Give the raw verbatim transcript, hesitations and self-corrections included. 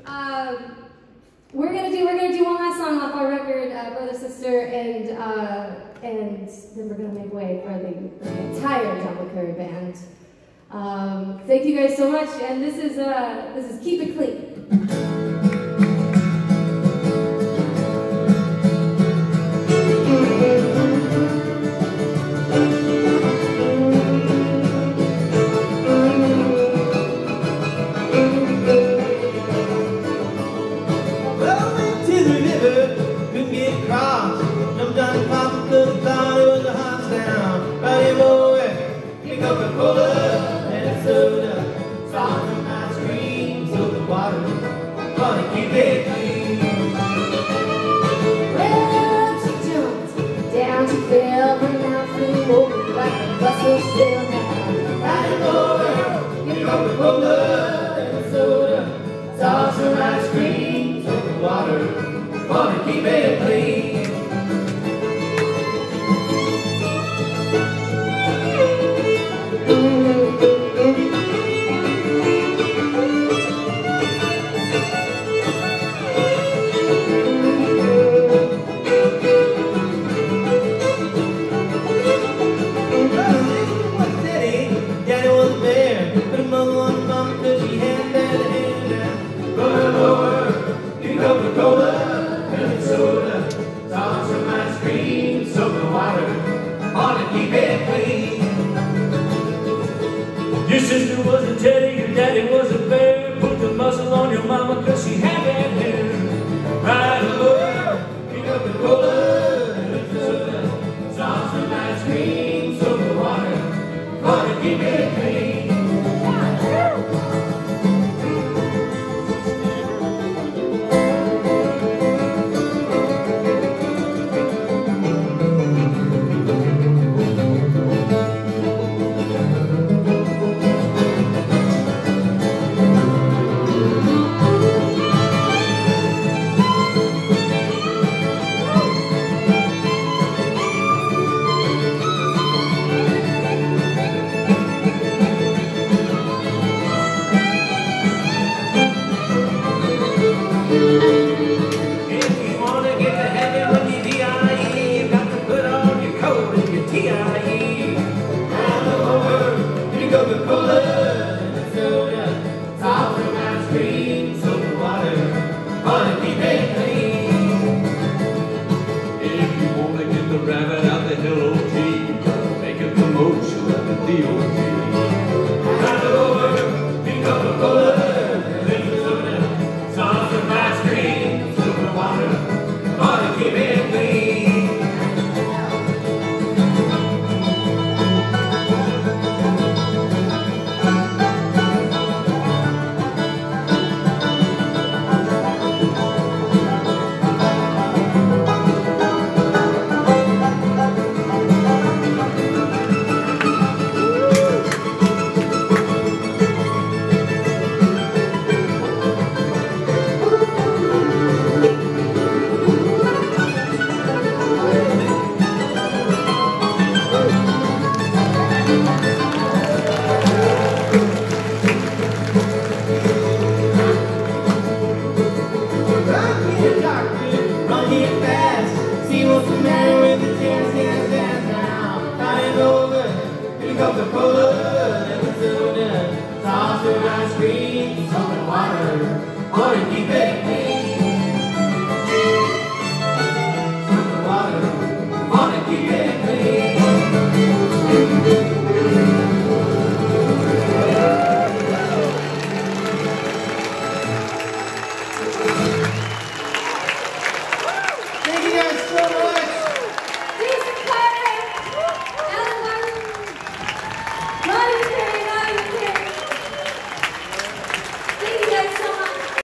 Um, we're gonna do we're gonna do one last song off our record, uh, Brother Sister, and uh, and then we're gonna make way for the, the entire Double Curry band. Um, thank you guys so much, and this is uh, this is Keep It Clean. Coca-Cola and soda, salt and ice cream, soda water, gonna keep it clean. Well, she jumped down to fell, but now flew over like a bustle still now. Riding over, get Coca-Cola and soda, salt and ice cream, soda water, gonna keep it clean. Coca-Cola and soda, salt and ice cream, soda water, wanna keep it clean. Your sister was a teddy, your daddy was a bear. Put the muzzle on your mama cause she had that hair. Right over, Coca-Cola and soda, salt and ice cream, soda water, wanna keep it clean. Coca-Cola and soda, salt and ice cream, soda water, wanna keep it clean. if you wanna get the rabbit out the L O T, make a commotion at the D O T. Right over, Coca-Cola and soda, salt and ice cream, soda water, wanna keep it clean. Run here fast, see what's the matter with the dance, dance, dance now. Riding over, get Coca-Cola and soda, salt and ice cream, salt and water, wanna keep it